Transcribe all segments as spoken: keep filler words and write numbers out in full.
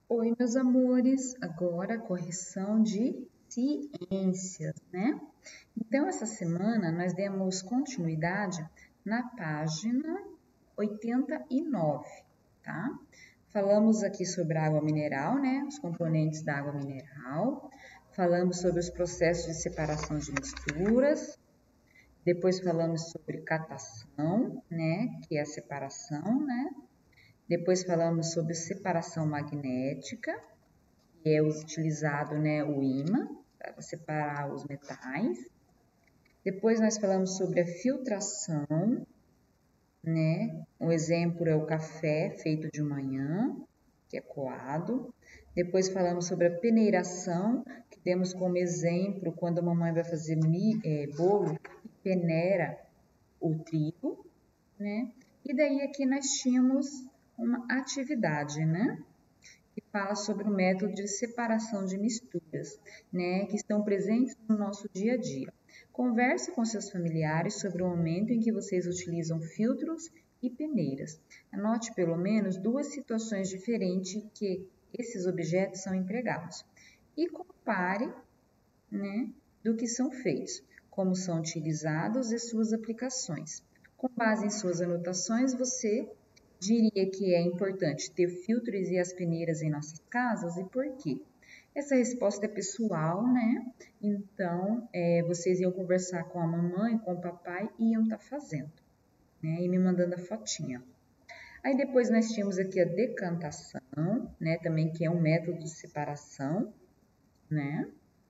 Oi, meus amores, agora correção de ciências, né? Então, essa semana nós demos continuidade na página oitenta e nove, tá? Falamos aqui sobre a água mineral, né? Os componentes da água mineral. Falamos sobre os processos de separação de misturas. Depois falamos sobre catação, né? Que é a separação, né? Depois falamos sobre separação magnética, que é utilizado, né, o ímã para separar os metais. Depois nós falamos sobre a filtração, né? Um exemplo é o café feito de manhã, que é coado. Depois falamos sobre a peneiração, que temos como exemplo quando a mamãe vai fazer é, bolo e peneira o trigo, né? E daí aqui nós tínhamos uma atividade, né? Que fala sobre o método de separação de misturas, né? Que estão presentes no nosso dia a dia. Converse com seus familiares sobre o momento em que vocês utilizam filtros e peneiras. Anote pelo menos duas situações diferentes que esses objetos são empregados. E compare, né? Do que são feitos, como são utilizados e suas aplicações. Com base em suas anotações, você diria que é importante ter filtros e as peneiras em nossas casas e por quê? Essa resposta é pessoal, né? Então, é, vocês iam conversar com a mamãe, com o papai e iam estar tá fazendo, né? E me mandando a fotinha. Aí depois nós tínhamos aqui a decantação, né? Também que é um método de separação, né?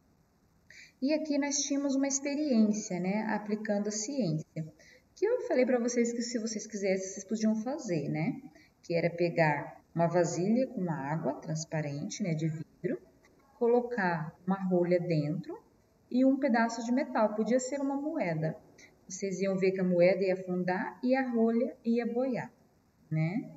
E aqui nós tínhamos uma experiência, né? Aplicando a ciência. Que eu falei para vocês que se vocês quisessem, vocês podiam fazer, né? Que era pegar uma vasilha com água transparente, né? De vidro, colocar uma rolha dentro e um pedaço de metal. Podia ser uma moeda. Vocês iam ver que a moeda ia afundar e a rolha ia boiar, né?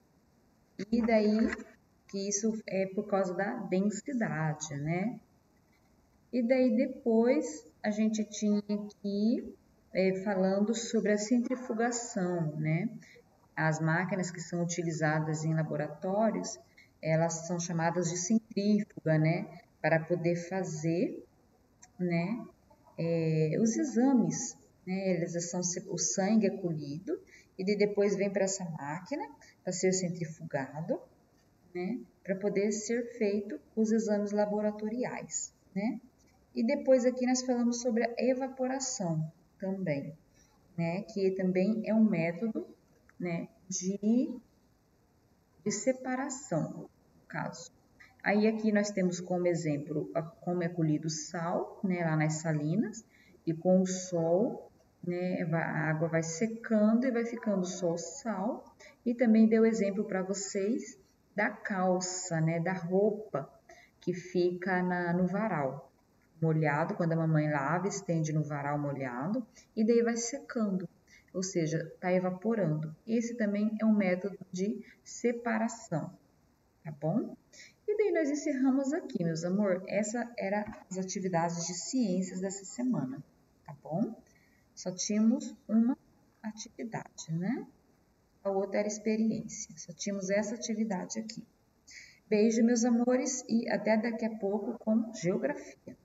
E daí que isso é por causa da densidade, né? E daí depois a gente tinha aqui é, falando sobre a centrifugação, né? As máquinas que são utilizadas em laboratórios, elas são chamadas de centrífuga, né? Para poder fazer, né? É, os exames, né? Eles são, o sangue é colhido e depois vem para essa máquina para ser centrifugado, né? Para poder ser feito os exames laboratoriais, né? E depois aqui nós falamos sobre a evaporação também, né? Que também é um método, né? De, de separação, no caso. Aí aqui nós temos como exemplo como é colhido sal, né? Lá nas salinas e com o sol, né? A água vai secando e vai ficando só o sal. E também deu exemplo para vocês da calça, né? Da roupa que fica na, no varal. Molhado, quando a mamãe lava, estende no varal molhado e daí vai secando, ou seja, está evaporando. Esse também é um método de separação, tá bom? E daí nós encerramos aqui, meus amor. Essa era as atividades de ciências dessa semana, tá bom? Só tínhamos uma atividade, né? A outra era experiência. Só tínhamos essa atividade aqui. Beijo, meus amores, e até daqui a pouco com geografia.